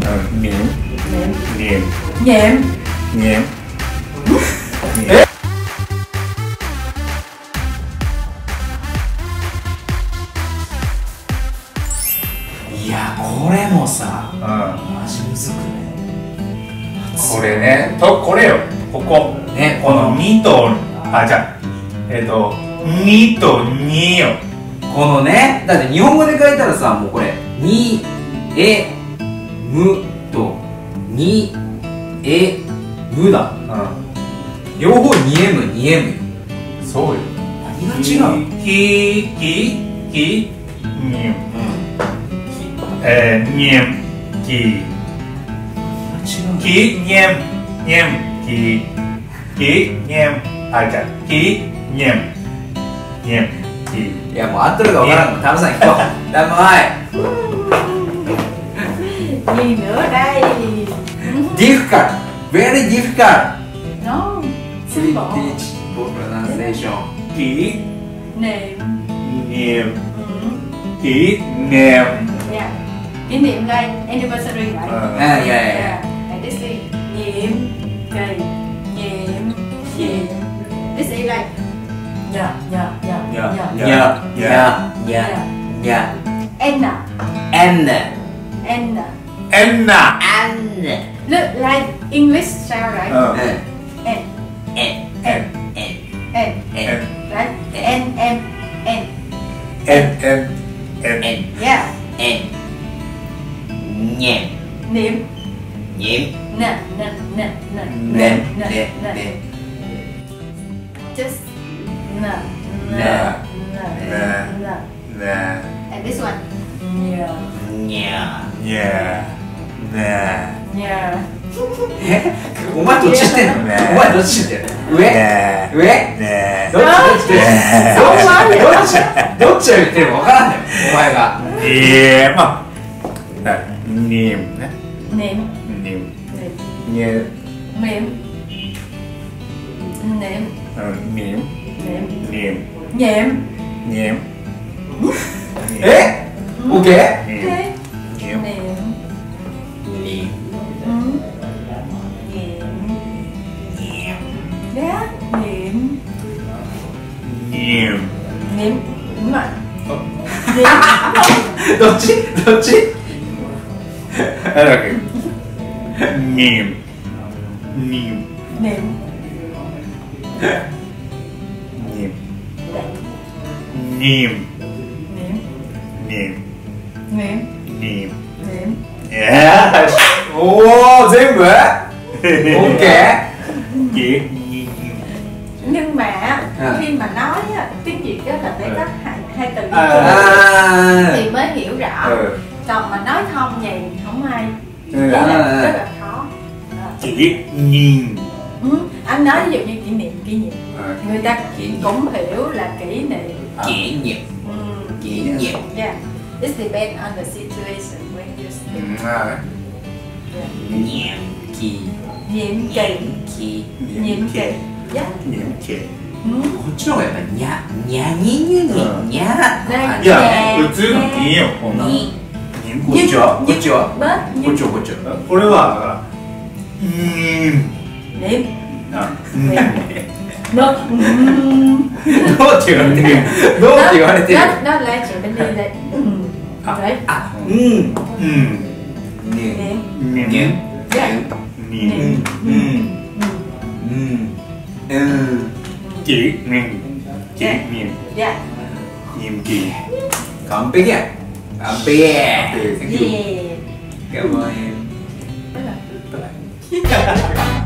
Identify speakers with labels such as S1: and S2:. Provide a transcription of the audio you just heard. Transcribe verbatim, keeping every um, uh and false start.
S1: niệm
S2: Niệm.
S1: niệm
S2: Nhiệm.
S1: niệm.
S3: いや、これもさ、
S1: うん
S3: マジむずくね。
S1: これねとこれよここ
S3: ね、
S1: このにとあじゃあえっとにとによ
S3: このね、だって日本語で書いたらさ、もうこれにえむとにえむだ。
S1: う
S3: 両方にえむにえむよ。
S1: んそうよ
S3: 何が違う？
S1: きききに
S3: うん。
S1: えーにき
S3: 何が違う？
S1: きににききにあじゃあきににき
S3: いや、もう合ってるか分からんの。タムさん聞こう。タムはい。
S2: Gì nữa đây?
S3: difficult, very difficult.
S2: No.
S3: Please
S2: Simple.
S3: teach for pronunciation.
S1: き
S2: Niệm.
S1: に
S2: Ừ.
S1: きに
S2: Yeah. Kỷ niệm đây. Anniversary vậy.
S1: Ờ.
S3: À, yeah, yeah, yeah.
S2: And this is nhiệm kỳ. Nhiệm. Nhiệm. This is like. Nhờ. Nhờ. Nhờ.
S1: Nhờ.
S2: Nhờ.
S3: Nhờ,
S1: Yeah.
S3: nhờ, nhờ,
S2: N.
S3: n,
S2: N.
S1: Anna
S3: n,
S2: Look like English sound right?
S1: Ờ.
S2: N.
S3: n,
S2: N.
S3: n,
S2: N.
S3: n,
S2: Right? N. M. N.
S1: em em em
S3: n,
S2: Yeah.
S3: n, nhẹ,
S2: Niệm.
S3: nhiễm,
S2: N. N. N. N.
S3: nè,
S2: N.
S3: nè,
S2: N.
S3: nè,
S2: Just. N. N.
S3: Nè.
S2: N.
S1: Nè.
S2: N.
S1: nè
S2: And this one. Nhờ.
S3: nhà.
S1: nhà nè
S2: Nhờ.
S3: お前どっち知ってんの？
S1: ね
S3: お前どっち知ってんの？上？
S1: ね
S3: 上？
S1: ね
S3: どっちどっちどっち
S1: ね
S3: どっちどっちどっちを言ってるのか分からんねん、お前が。
S1: えまあにね
S2: Niệm.
S1: に
S2: Niệm.
S1: に
S2: Niệm. Niệm.
S1: うんに
S2: Niệm.
S1: に
S2: Nhiệm.
S1: に
S3: え？オッケー？
S1: に
S2: Okay.
S1: に
S2: Niệm.
S3: に、
S2: Ừ. Niệm. Yeah. Niệm.
S1: に
S2: Niệm. Đúng rồi. Niệm.
S3: どっちどっち？
S1: あだけにに
S2: Niệm.
S1: にに
S2: Niệm.
S1: に
S2: Niệm.
S1: に
S2: Niệm.
S1: よし
S3: おお、全部？オッケ
S1: きに
S2: Nhưng mà
S3: À.
S2: khi mà nói á, tiếng Việt á là phải có hai, hai từ
S3: ー。
S2: đi
S1: À.
S2: chung
S3: あ
S2: thì mới hiểu rõ.
S1: Ừ.
S2: Còn mà nói thông vậy không ai.
S1: Ừ.
S2: Rất là,
S3: À.
S2: rất là khó. À.
S1: ki ni
S2: Ừ. Anh nói ví dụ như kỷ niệm kỷ niệm người ta
S3: Kỷ niệm.
S2: cũng hiểu là kỷ niệm.
S3: kỷ niệm,
S2: Ừ.
S3: kỷ niệm.
S2: Yeah. It depends on the situation when you speak.
S1: à
S2: Yeah.
S3: nhiệm kỳ,
S2: Nhiệm kỳ.
S3: kỳ.
S2: Nhiệm kỳ. Yeah.
S1: にき
S2: Ừ.
S3: こっちの方がやっぱにゃ、にゃににに
S1: うん
S3: にゃ。
S2: ね
S1: いや普通のいいよこんな
S3: に、
S1: に
S3: こっちはこっちは
S2: Bớt
S3: こっ
S2: như
S3: ちはこっちは。
S1: これはだからうーん
S2: niệm.
S1: あ
S2: Nó. Ừ.
S3: どうって言われてる。どうって言われてる。
S2: Nó nó lại chuyện bên đi lại. Ừ. Đấy.
S3: あ、うん。ね、
S2: Niệm.
S1: にに
S3: ね、
S2: Yeah.
S1: に
S3: うん、うん、
S2: Ừ.
S3: うん、うん。
S1: きにきに
S2: Yeah.
S1: にき
S3: 完璧や。完璧。
S2: Yeah.
S3: Cảm ơn em.
S2: Rất là-